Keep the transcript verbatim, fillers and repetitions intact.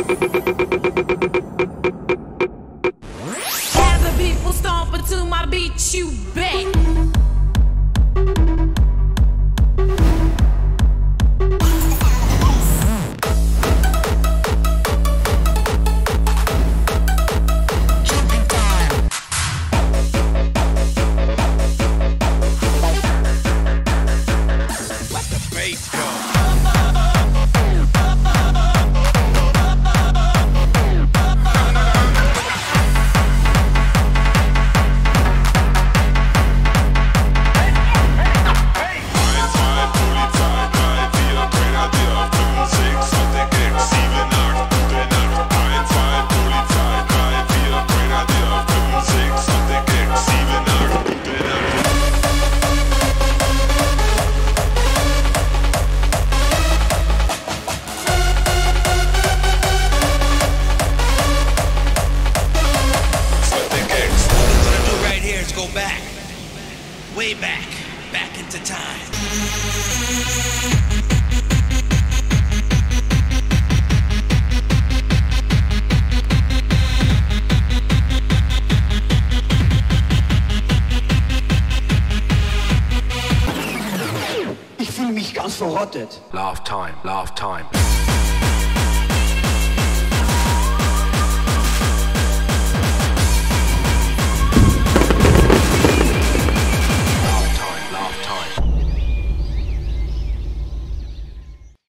As the people stomping to my beat, you bet. Way back, back into time. Ich fühle mich ganz verrottet. Laugh time, laugh time.